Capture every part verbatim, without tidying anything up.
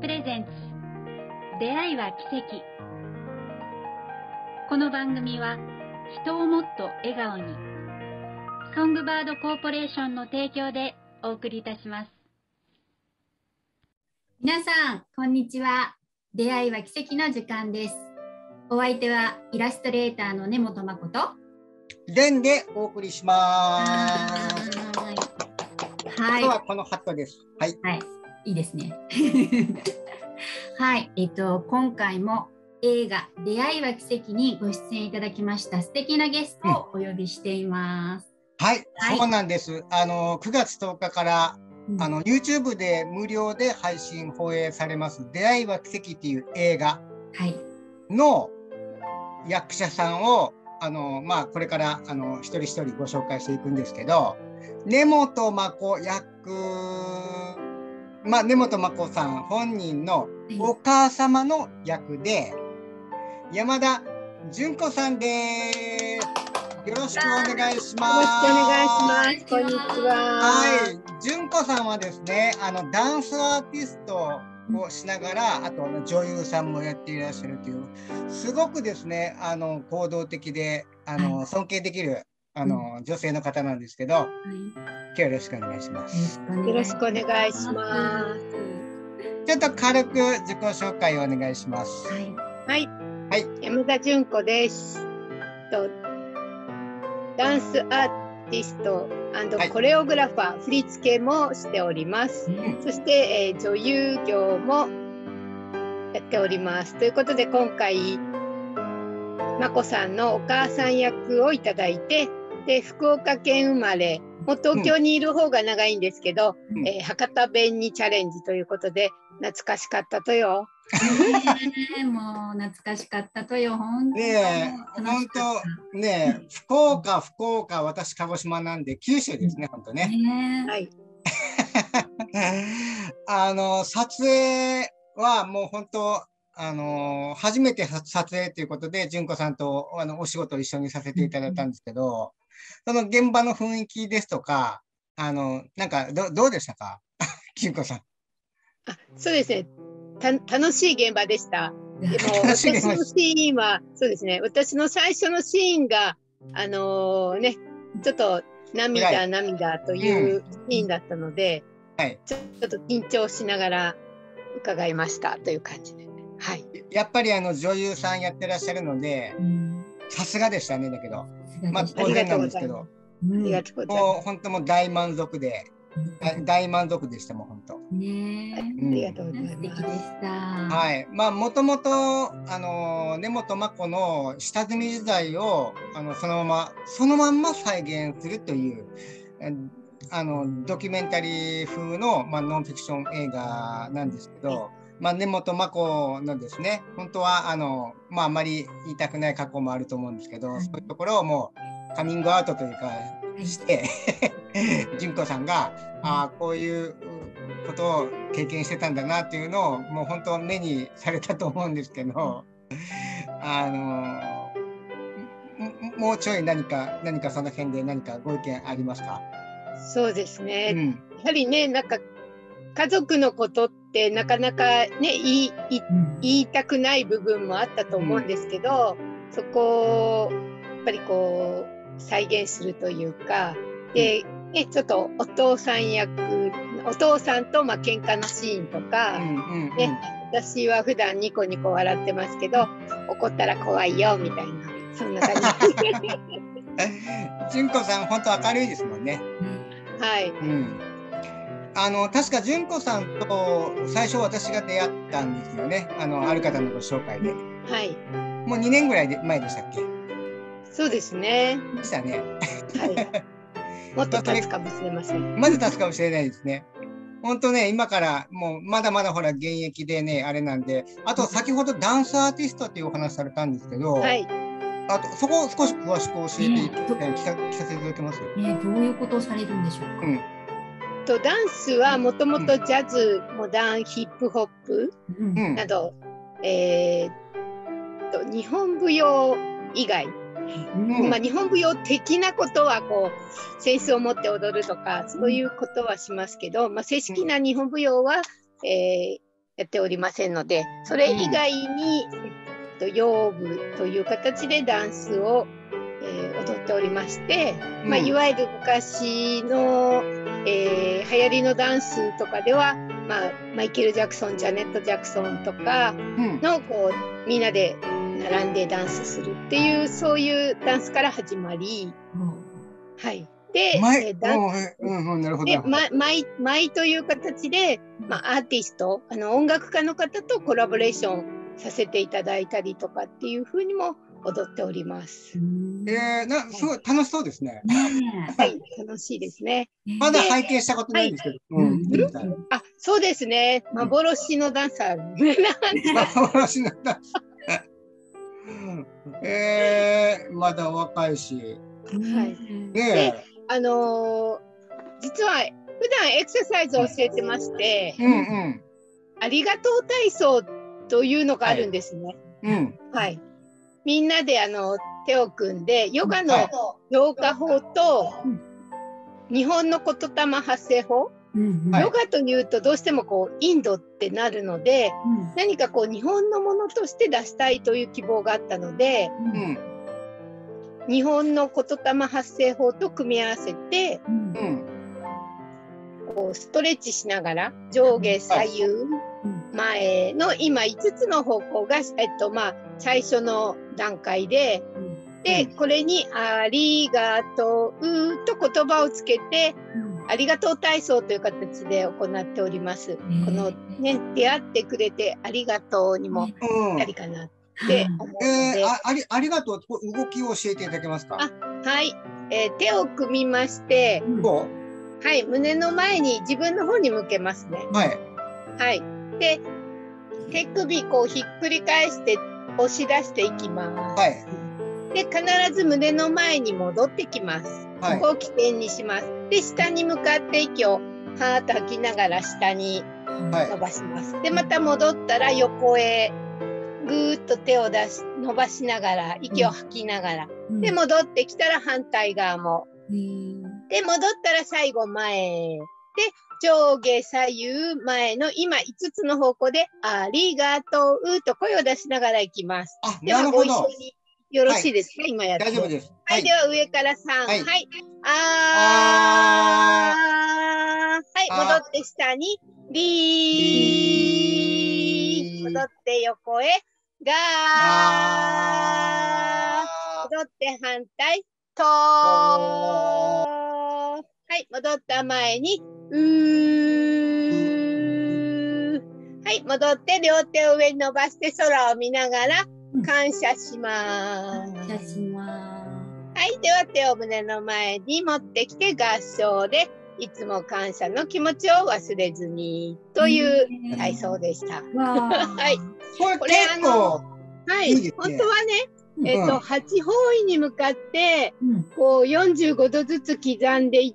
プレゼンツ出会いは奇跡。この番組は人をもっと笑顔に、ソングバードコーポレーションの提供でお送りいたします。 皆さんこんにちは。出会いは奇跡の時間です。お相手はイラストレーターの根本誠レンでお送りします。 はい、 今日はこのハットです。はい、 はい、いいですね。はい、えっと今回も映画出会いは奇跡にご出演いただきました素敵なゲストをお呼びしています。 うん、はい、 はい、 そうなんです。あのくがつとおかから、うん、あの YouTube で無料で配信放映されます出会いは奇跡っていう映画の役者さんをあのまあこれからあの一人一人ご紹介していくんですけど、根本真子役、まあ根本真子さん本人のお母様の役で山田純子さんです。よろしくお願いします。 よろしくお願いします。こんにちは。 はい、純子さんはですね、あのダンスアーティストをしながら、あと女優さんもやっていらっしゃるという、すごくですね、あの行動的で、あの尊敬できるあの、うん、女性の方なんですけど、はい、今日はよろしくお願いします。 よろしくお願いします。 ちょっと軽く自己紹介をお願いします。 はい、はいはい、山田純子です。とダンスアーティスト&コレオグラファー、はい、振り付けもしております。うん、そして、えー、女優業もやっております。ということで今回眞子さんのお母さん役をいただいて、で福岡県生まれ、もう東京にいる方が長いんですけど、うん、えー、博多弁にチャレンジということで懐かしかったとよ。 ね、もう懐かしかったとよ。本当ねえ、本当ねえ、福岡福岡、私鹿児島なんで九州ですね、本当ね。 ね、 はい。 あの撮影はもう本当あの初めて撮影ということで純子さんとあのお仕事を一緒にさせていただいたんですけど、その現場の雰囲気ですとか、あのなんか ど, どうでしたか純子さん。 あ、そうですね。た楽しい現場でした。でも私のシーンはそうですね。私の最初のシーンがあのー、ねちょっと涙涙というシーンだったので、うん、はい、ちょっと緊張しながら伺いましたという感じで、はい。 やっぱりあの女優さんやってらっしゃるので、さすがでしたね。だけど、まあ当然なんですけど、もう本当もう大満足で。大満足でしたもん本当。 ね、 ありがとうございます。 素敵でした。 はい、まあもともとあの根本真子の下積み時代をあのそのままそのまんま再現するというあのドキュメンタリー風のまあノンフィクション映画なんですけど、まあ根本真子のですね、本当はあのまああまり言いたくない過去もあると思うんですけど、そういうところをもうカミングアウトというかして純子さんがあこういうことを経験してたんだなっていうのをもう本当目にされたと思うんですけど、あのもうちょい何か何かその辺で何かご意見ありますか？ そうですね、うん、やはりね、なんか家族のことってなかなかね言い、言いたくない部分もあったと思うんですけど、うん、そこをやっぱりこう再現するというかで、ね、ちょっとお父さん役お父さんとまあ喧嘩のシーンとか、うんうんうん、ね、私は普段ニコニコ笑ってますけど怒ったら怖いよみたいな、そんな感じ純子さん本当明るいですもんね。 はい、うん、 あの確か純子さんと最初私が出会ったんですよね、あのある方のご紹介で。 はい、 もうにねんぐらい前でしたっけ？ そうですね。 でしたね。 はい、もっと経つかもしれません。 まず経つかもしれないですね。本当ね、今からもうまだまだほら現役でねあれなんで、あと先ほどダンスアーティストっていうお話されたんですけど、はい、あとそこを少し詳しく教えていただき、聞かせていただけます？ えー、どういうことをされるんでしょうか？うん、 とダンスはもともとジャズ、モダン、ヒップホップなど、うん、えー、と日本舞踊以外、うん、まあ、日本舞踊的なことはこう扇子を持って踊るとかそういうことはしますけど、まあ、正式な日本舞踊は、えー、 やっておりませんので、それ以外に、うん、えっと、洋舞という形でダンスを、えー、踊っておりまして、うん、まあ、いわゆる昔の、えー、流行りのダンスとかでは、まあ、マイケル・ジャクソン、ジャネット・ジャクソンとかの、こうみんなで並んでダンスするっていう、そういうダンスから始まり、うん、はい。で、えダンス、うんうん、なるほど。で、ま、舞、舞という形で、まあ、アーティスト、あの音楽家の方とコラボレーションさせていただいたりとかっていうふうにも踊っております。 えー、な、すごい楽しそうですね。 はい、楽しいですね。 まだ拝見したことないんですけど。はい、うん、見てみたい。 あ、そうですね。幻のダンサー。 幻のダンサー。えー、まだ若いし。 はい。ね、あのー、実は普段エクササイズを教えてまして、うんうん、ありがとう体操というのがあるんですね。はい。うん、はい、みんなであの手を組んでヨガの浄化法と日本の言霊発声法、うんうん、ヨガというとどうしてもこうインドってなるので、うん、何かこう日本のものとして出したいという希望があったので、うん、日本の言霊発声法と組み合わせて、うん、こうストレッチしながら上下左右、うん、前の今いつつの方向が、えっとまあ、最初の段階で、うん、でこれに「ありがとう」と言葉をつけて、うん、ありがとう体操という形で行っております。うん、このね出会ってくれてありがとうにもぴったりかなって思うので、 えー、あ, あ, りありがとう動きを教えていただけますか。 あ、はい、えー、手を組みまして、うん、はい、胸の前に自分の方に向けますね。はい、はい、で手首こうひっくり返して押し出していきます。はい、で必ず胸の前に戻ってきます。はい、ここを起点にします。で下に向かって息をはーっと吐きながら下に伸ばします。はい、でまた戻ったら横へぐーっと手を出し伸ばしながら息を吐きながら、うん、で戻ってきたら反対側も、うん、で戻ったら最後前へ、で上下左右前の今いつつの方向でありがとうと声を出しながらいきます。 あ、 ではご一緒によろしいですか、 はい、 今やって。 大丈夫です。 はい、はい、では上からさん、はい、はい、あー、はい、戻って下にリー、戻って横へガー、戻って反対トー、はい、戻った前にうー、はい、戻って両手を上に伸ばして空を見ながら感謝します。 感謝します。 はい、では手を胸の前に持ってきて合掌でいつも感謝の気持ちを忘れずにという体操でした。はい。 これ結構はい、いいですね。本当はね、えっと、うん、はち方位に向かって、うん、こうよんじゅうごどずつ刻んでいって、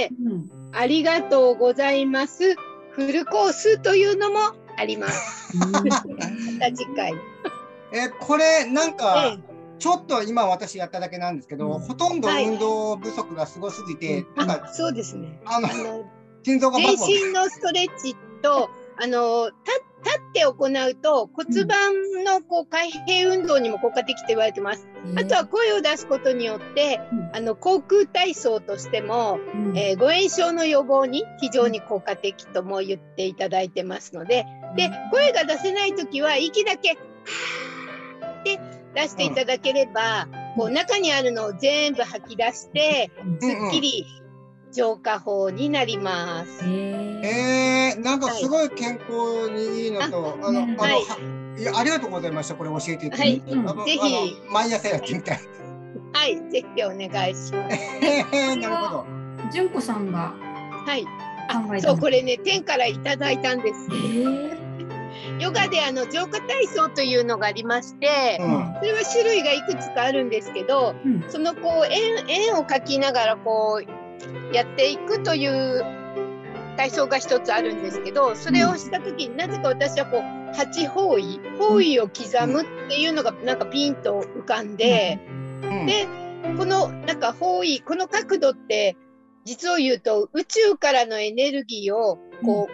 うん、ありがとうございます。フルコースというのもあります。また次回。 え、これなんか、ええ、ちょっと今私やっただけなんですけど、うん、ほとんど運動不足がすごすぎて、 はい、なんかそうですね。 あの、心臓が全身のストレッチと、あの、立って行うと骨盤のこう開閉運動にも効果的と言われてます。うん、あとは声を出すことによって、うん、あの口腔体操としても、うん、えー、誤嚥症の予防に非常に効果的とも言っていただいてますので、で、声が出せないときは息だけはーって出していただければ、こう中にあるのを全部吐き出して、すっきり浄化法になります。 えー、なんかすごい健康にいいのと、あの、あの、はい、いや、ありがとうございました。これ教えていただいて、はい、ぜひ毎朝やってみたい。 はい、ぜひお願いします。 なるほど。 純子さんが、 はい、あ、そう、これね、天からいただいたんです。ヨガであの浄化体操というのがありまして、うん、それは種類がいくつかあるんですけど、うん、そのこう円円を描きながらこうやっていくという体操が一つあるんですけど、それをした時になぜか私はこうはち方位方位を刻むっていうのがなんかピンと浮かんで、うん、でこのなんか方位この角度って実を言うと宇宙からのエネルギーをこう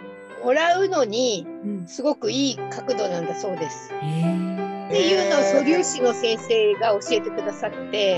もらうのにすごくいい角度なんだそうです。っていうのを素粒子の先生が教えてくださって、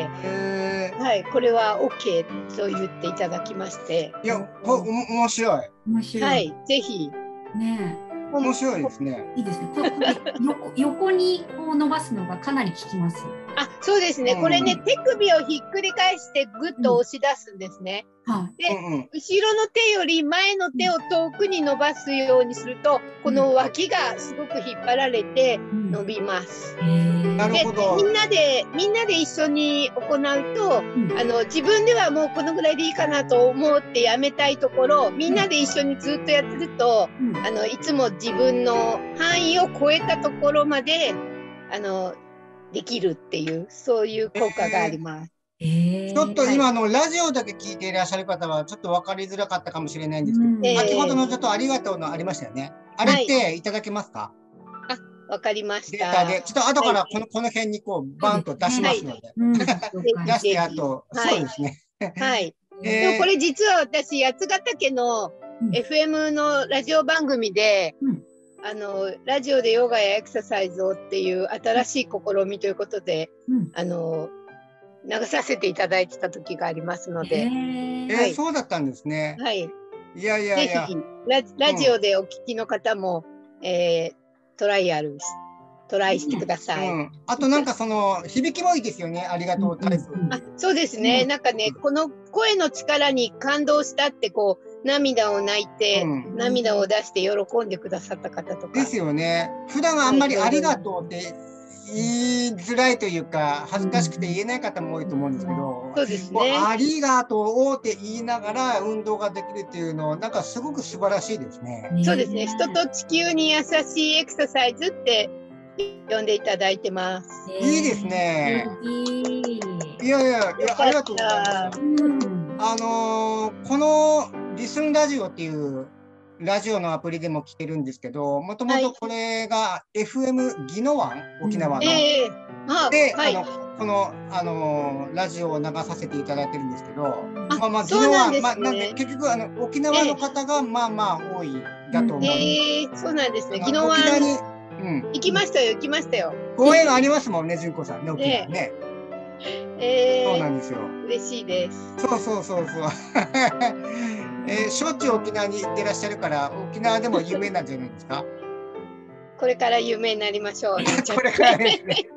はい、これは オーケー と言っていただきまして。 いや、お面白い。 面白い。 はい、ぜひ。 ねえ。面白いですね。 いいですね。これ横横にこう伸ばすのがかなり効きます。 あ、そうですね。うん、これね、手首をひっくり返してぐっと押し出すんですね。うん、で、うんうん、後ろの手より前の手を遠くに伸ばすようにすると、この脇がすごく引っ張られて伸びます。うん、 なるほど。 みんなでみんなで一緒に行うと、うん、あの自分ではもうこのぐらいでいいかなと思ってやめたいところ、みんなで一緒にずっとやってると、うん、あのいつも自分の範囲を超えたところまであのできるっていうそういう効果があります。 えー、ちょっと今のラジオだけ聞いていらっしゃる方はちょっと分かりづらかったかもしれないんですけど、うん、先ほどのちょっとありがとうのありましたよね。あれっていただけますか？ はい、あ、わかりました。 データでちょっと後からこの、はい、この辺にこうバンと出しますので、はい、出してあと、はい、そうですね。 はい。えー、でもこれ実は私八ヶ岳の エフエム のラジオ番組で。うん、あのラジオでヨガやエクササイズをっていう新しい試みということで、うん、あの流させていただいてた時がありますので、 えーはい、そうだったんですね。 はい。 いやいやいや。 ぜひ ラ, ラジオでお聞きの方も、うん、えー、トライアルトライしてください。うんうん、 あとなんかその響きもいいですよね。ありがとうタイプ。 あ、そうですね。うん、なんかね、この声の力に感動したってこう。涙を泣いて、うん、涙を出して喜んでくださった方とか。 ですよね。普段あんまりありがとうって言いづらいというか、恥ずかしくて言えない方も多いと思うんですけど、 そうですね。 ありがとうって言いながら運動ができるっていうの、なんかすごく素晴らしいですね。 そうですね。人と地球に優しいエクササイズって呼んでいただいてます。 いいですね。いやいや、いやありがとうございます。あのー、このリスンラジオっていうラジオのアプリでも聞けるんですけど、もともとこれが エフエム 宜野湾、沖縄の。えー、で、はい、あのこの、あのー、ラジオを流させていただいてるんですけど、まあまあ、宜野湾、ね、まあ、なんで結局あの沖縄の方がまあまあ多いだと思うんです。 えー、そうなんですね。宜野湾に、うん、行きましたよ、行きましたよ。 公園ありますもんね、純子さんね、沖縄ね。 えー、 そうなんですよ。 嬉しいです。 そうそうそうそう。えー、しょっちゅう沖縄に行ってらっしゃるから沖縄でも有名なんじゃないですか。 これから有名になりましょう、ね。 これからですね。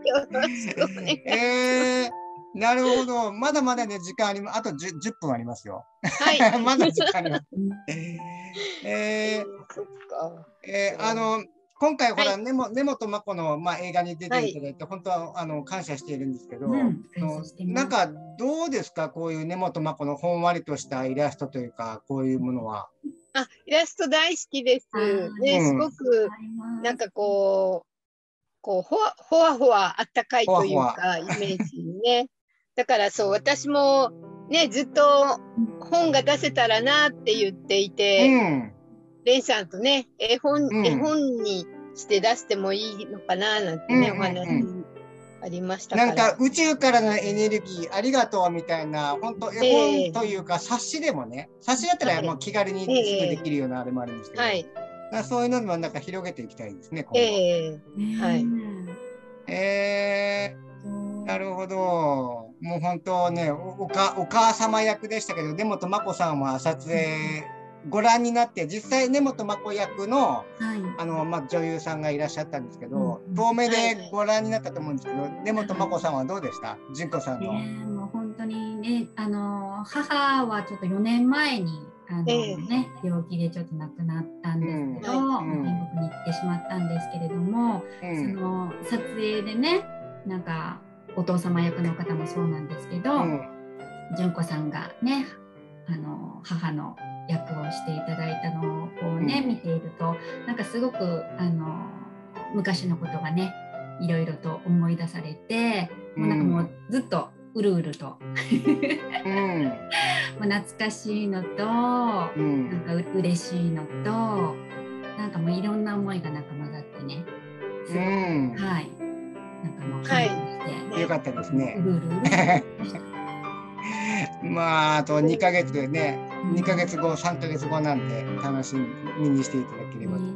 えー、なるほど。まだまだね時間あります。あと 10, じゅっぷんありますよ。 はい。 まだ時間あります。えー、そっか。えー、あの。今回ほら、はい、根本真子の、まあ、映画に出ていただいて、はい、本当はあの感謝しているんですけど、うん、なんかどうですか、こういう根本真子のほんわりとしたイラストというか、こういうものは。 あ、イラスト大好きです。ね、うん、すごくなんかこう、こうほわほわほわあったかいというか、ほわほわイメージね。だからそう、私もね、ずっと本が出せたらなって言っていて、うん、レンさんとね、絵本、うん、絵本にして出してもいいのかななんてね、うんうんうん、お話ありましたから。 なんか宇宙からのエネルギーありがとうみたいな、本当絵本というか、えー、冊子でもね、冊子だったらもう気軽にすぐできるようなあれもあるんですけど、はいえー、そういうのもなんか広げていきたいですね、今後。 えー、はい。 えー、なるほど。もう本当ね、お, お, かお母様役でしたけど、根本真子さんは撮影、うんご覧になって実際根本真子役の、はいあのまあ、女優さんがいらっしゃったんですけど、うん、遠目でご覧になったと思うんですけど、はい、根本真子さんはどうでした？純子さんの、 えー、もう本当にね、あの母はちょっとよねんまえにあの、えーね、病気でちょっと亡くなったんですけど、うん、天国に行ってしまったんですけれども、うん、その撮影でね、なんかお父様役の方もそうなんですけど、うん、純子さんがね、あの母の役をしていただいたのをこうね、うん、見ているとなんかすごくあの昔のことがねいろいろと思い出されて、うん、もうなんかもうずっとうるうると、うん、もう懐かしいのと、うん、なんかう嬉しいのとなんかもういろんな思いがなんか混ざってねすごく、うん、はいなんかもう感動して、 はい、よかったですね。 うるうるうるまああとにかげつでねにかげつご、さんかげつごなんで楽しみにしていただければと。うん、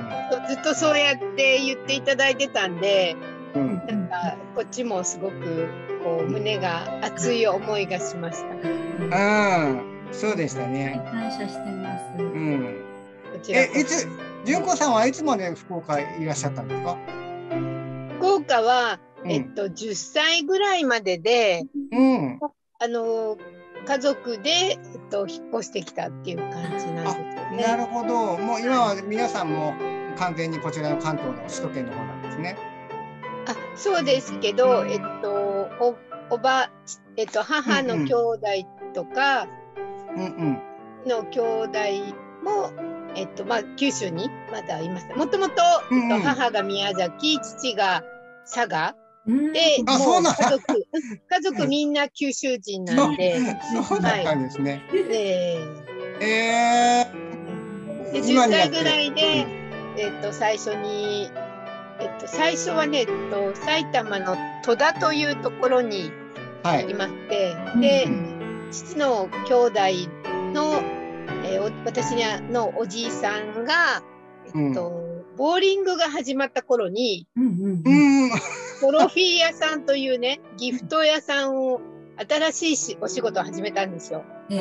ずっとそうやって言っていただいてたんで、 うん、 なんかこっちもすごくこう胸が熱い思いがしました。 うん、そうでしたね。 感謝してます。うん。え、いつ、純子さんはいつまで福岡いらっしゃったんですか？ 福岡は、えっと、じゅっさいぐらいまでで、 うん、 あの、家族で、えっと、引っ越してきたっていう感じなんですよね。 なるほど。もう今は皆さんも完全にこちらの関東の首都圏の方なんですね。 あ、そうですけど、えっと、お、おば、えっと、母の兄弟とか、 うんうん、 の兄弟も、えっと、まあ、九州にまだいます。もともと、えっと、母が宮崎、父が佐賀。で、もう家族、家族みんな九州人なんで。 そうだったんですね。 えええ。 で、じゅっさいぐらいで、えっと、最初に、えっと、最初はね、えっと、埼玉の戸田というところにいまして、で、父の兄弟の、えー、私のおじいさんが、えっと、うん、ボーリングが始まった頃に、トロフィー屋さんというね、ギフト屋さんを、新しいしお仕事を始めたんですよ。うん、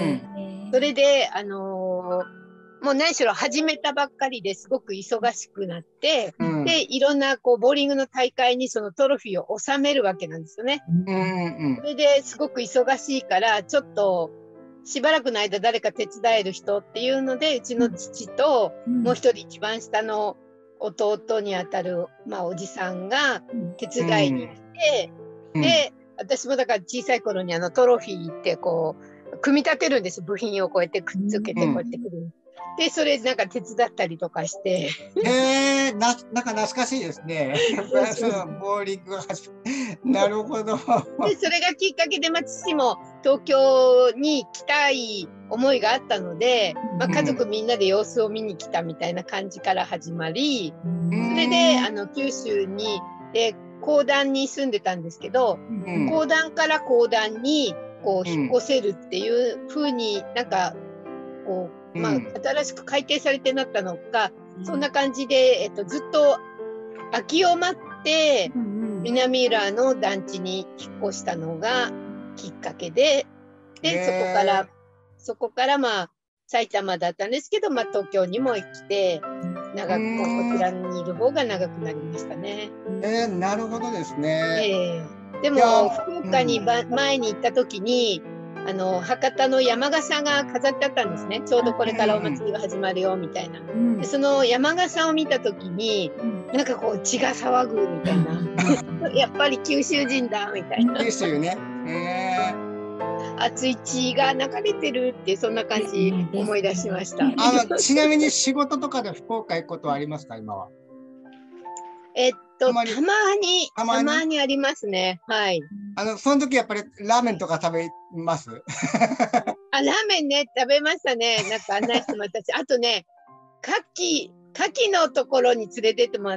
それで、あのー、もう何しろ始めたばっかりですごく忙しくなって、うん、で、いろんなこうボーリングの大会にそのトロフィーを収めるわけなんですよね。うんうん、それですごく忙しいから、ちょっと、しばらくの間誰か手伝える人っていうので、うちの父と、もう一人一番下の弟にあたる、まあ、おじさんが手伝いに来て、うん、で、私もだから小さい頃にあのトロフィーってこう、組み立てるんです。部品をこうやってくっつけてこうやってくる。うん、で、それなんか手伝ったりとかして。 へえ、な、なんか懐かしいですね。そのボーリングが始まなるほど。 で、それがきっかけで、まあ、父も東京に来たい思いがあったので、まあ、家族みんなで様子を見に来たみたいな感じから始まり、うん、それで、あの、九州に、で、公団に住んでたんですけど、うん、公団から公団に、こう、引っ越せるっていう風になんか、こう、まあ、新しく改定されてなったのか、うん、そんな感じで、えっと、ずっと空きを待って、うん、南浦の団地に引っ越したのがきっかけで、で、そこから、そこからまあ、埼玉だったんですけど、まあ、東京にも来て、長く、こちらにいる方が長くなりましたね。 えー、なるほどですね。 えー、でも、福岡にば、うん、前に行った時に、あの、博多の山笠が飾ってあったんですね。ちょうどこれからお祭りが始まるよ、みたいな。うん、でその山笠を見た時に、なんかこう血が騒ぐみたいな。やっぱり九州人だ、みたいな。 九州ね。えー熱い血が流れてるってそんな感じ思い出しました。 あのちなみに仕事とかで福岡行くことはありますか今は？ えっとたまにたまにたまにありますね。はい。 あのその時やっぱりラーメンとか食べます？ あラーメンね食べましたね。なんか案内してもらったし、あとね牡蠣牡蠣のところに連れてってもらって、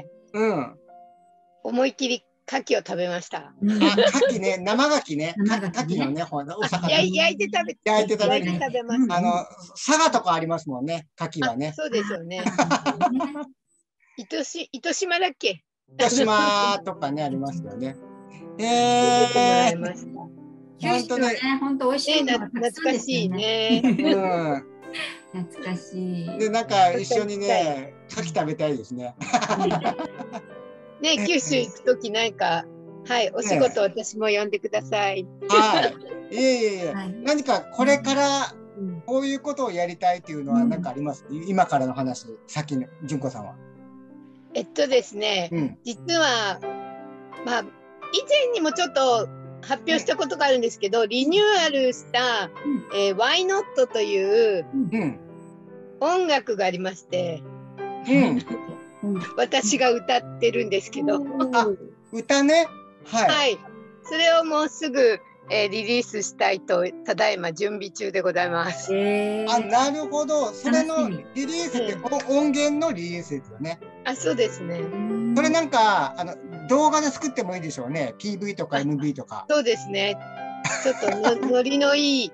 うん、思いっきり牡蠣を食べました。あ、 牡蠣ね、生牡蠣ね、牡蠣のね、お魚。 焼いて食べて、 焼いて食べて食べます。 あの佐賀とかありますもんね、牡蠣はね。 そうですよね。糸し糸島だっけ？ 糸島とかねありますよね。 ええ。 本当ね、本当美味しいのが懐かしいね。 うん。懐かしい。 でなんか一緒にね、牡蠣食べたいですね。 ね、九州行くときなんか、はい、お仕事私も呼んでください。 はい。いえいえいえ、はい、何かこれからこういうことをやりたいっていうのは何かあります？うん、今からの話、さっきの純子さんは。 えっとですね、うん、実は、まあ、以前にもちょっと発表したことがあるんですけど、リニューアルした、うんえー、Why Not という音楽がありまして、うん私が歌ってるんですけど。 あ、歌ね。はい。 はい。それをもうすぐ、えー、リリースしたいと、ただいま準備中でございます。 あ、なるほど。それのリリースって、音源のリリースですよね。 あ、そうですね。 それなんか、あの、動画で作ってもいいでしょうね。ピーブイ とか エムブイ とか。 そうですね。ちょっとのノリのいい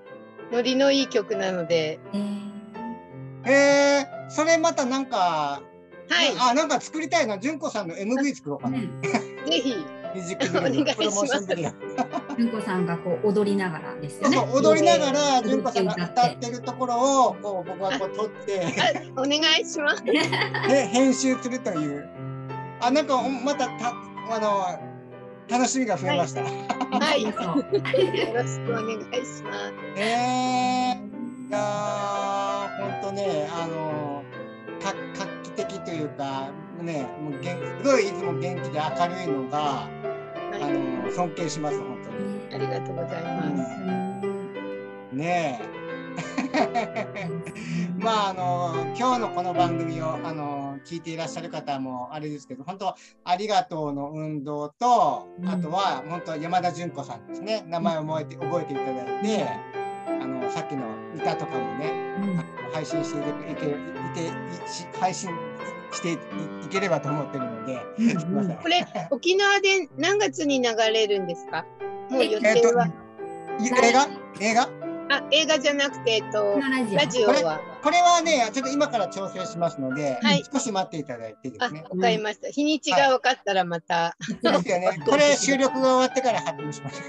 ノリのいい曲なので。 えー、えー、それまたなんか、 はい。 あ、なんか作りたいな。純子さんの エムブイ 作ろうかな。 ぜひ。 ミュージックビデオ、プロモーションビデオ。 純子さんがこう踊りながらですよね。 そうそう、踊りながら純子さんが歌ってるところをこう僕はこう撮ってお願いします。 で編集するという。あ、なんかまたたあの楽しみが増えました。 はい。はい、よろしくお願いします。 ええー、いやー、本当ね、あのか画期的というかね、もうげんすごいいつも元気で明るいのが、はい、あの尊敬します本当に。 ありがとうございます。 うん、ねえ。まああの今日のこの番組をあの聞いていらっしゃる方もあれですけど、本当ありがとうの運動と、うん、あとは本当山田純子さんですね、名前を覚えて覚えていただいて、あのさっきの歌とかもね、うん、配信していけいて配信していければと思ってるので、うん、すみません。 これ沖縄で何月に流れるんですか？もう予定は？ えー、映画？映画？ あ、映画じゃなくて、えっと、ラジオはこれ。これはね、ちょっと今から調整しますので、はい、少し待っていただいてですね。 わかりました。日にちが分かったらまた。 はい、そうですよね。これ収録が終わってから発表します。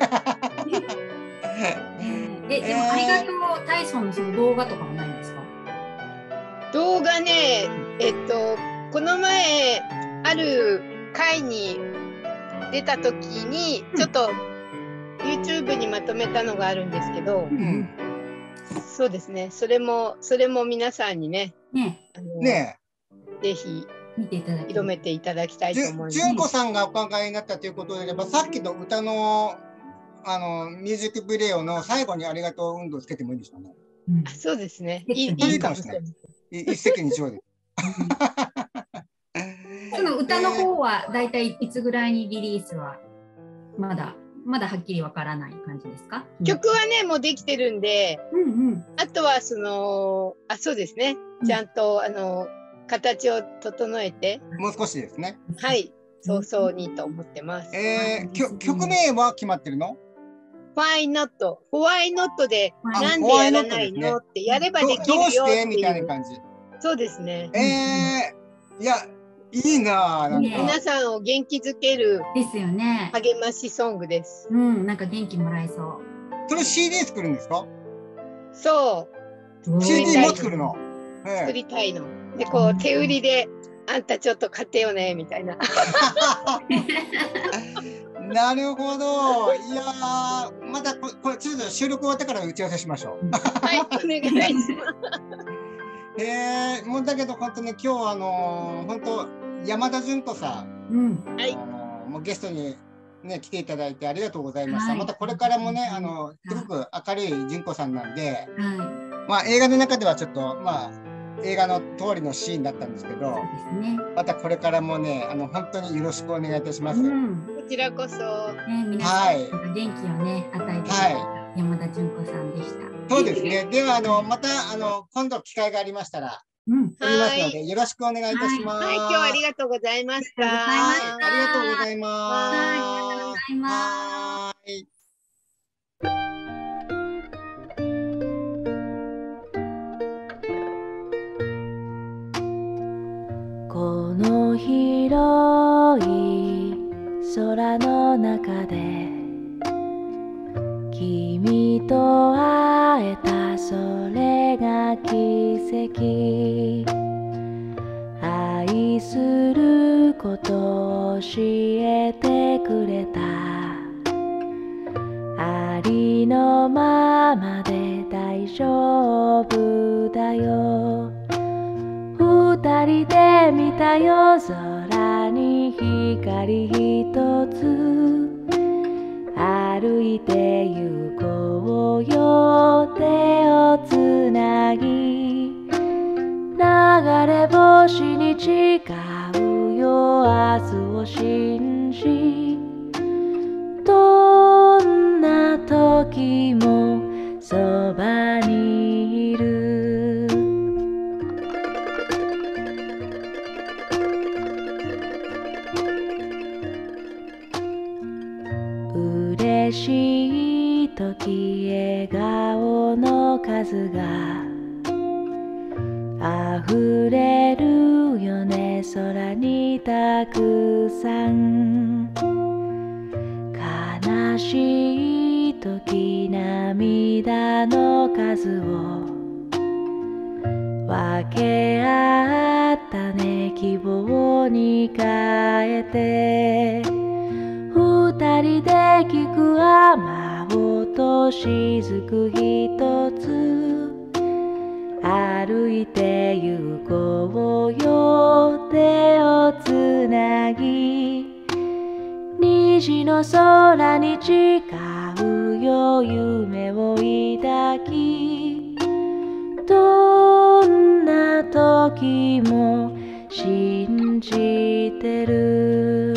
え、でもありがとう体操のその動画とかもないんですか？ 動画ね、えっと、この前、ある会に出た時に、ちょっと、YouTube にまとめたのがあるんですけど、うん、そうですね。それもそれも皆さんにね、 ね、 あのねぜひ見ていただき広めていただきたいと思います。 純子さんがお考えになったということであれば、さっきの歌のあのミュージックビデオの最後にありがとう運動をつけてもいいんですかね。 うん、あ、そうですね。いい、 いいかもしれない。一石二鳥で。 その歌の方はだいたいいつぐらいにリリースはまだ。まだはっきりわからない感じですか？ 曲はねもうできてるんで、うんうん、あとはそのあそうですね、うん、ちゃんとあの形を整えてもう少しですね。 はい、早々にと思ってます。 えー、曲名は決まってるの？ Why not? Why not でなんでやらないの、ね、ってやればできるよっていう。 どうしてみたいな感じ。 そうですね。 えー、いや。いいな、なんか皆さんを元気づけるですよね。 励ましソングです。 うん、なんか元気もらえそう。 それ シーディー 作るんですか？ そう。 シーディー も作るの？ 作りたいの。で、こう手売りであんたちょっと買ってよねみたいな。 なるほど。いやー、またここれちょっと収録終わってから打ち合わせしましょう。 はい、お願いします。 えー、もうだけど本当に今日あのー、本当山田純子さん、うん、あのー、もうゲストにね来ていただいてありがとうございました。はい、またこれからもねあのすごく明るい純子さんなんで、はい、まあ映画の中ではちょっとまあ映画の通りのシーンだったんですけど、そうですね、またこれからもねあの本当によろしくお願いいたします。うん、 こちらこそ、 ね、皆さん、はい、元気をね与えて、はい、山田純子さんでした。 そうですね。ではあのまたあの今度機会がありましたら、うん、おりますのでよろしくお願いいたします。 はい、はい、今日はありがとうございました。 はい、ありがとうございます。 はい、ありがとうございます。 はい。 この広い空の中で君と会えたそれが奇跡。愛することを教えてくれた。ありのままで大丈夫だよ。二人で見た夜空に光一つ。歩いて行こうよ手をつなぎ。流れ星に誓うよ明日を信じ。どんな時もそばにいる。嬉しい時い笑顔の数が溢れるよね、空にたくさん。悲しい時涙の数を分け合ったね、希望に変えて。二人で聞く雨音雫一つ、歩いて行こうよ手をつなぎ。虹の空に誓うよ夢を抱き。どんな時も信じてる。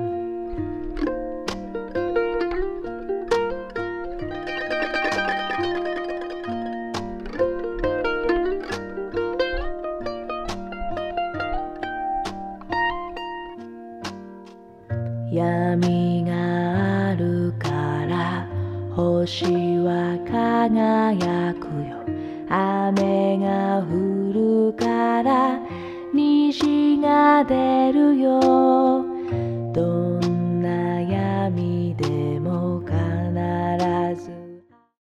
闇があるから星は輝くよ、雨が降るから虹が出るよ。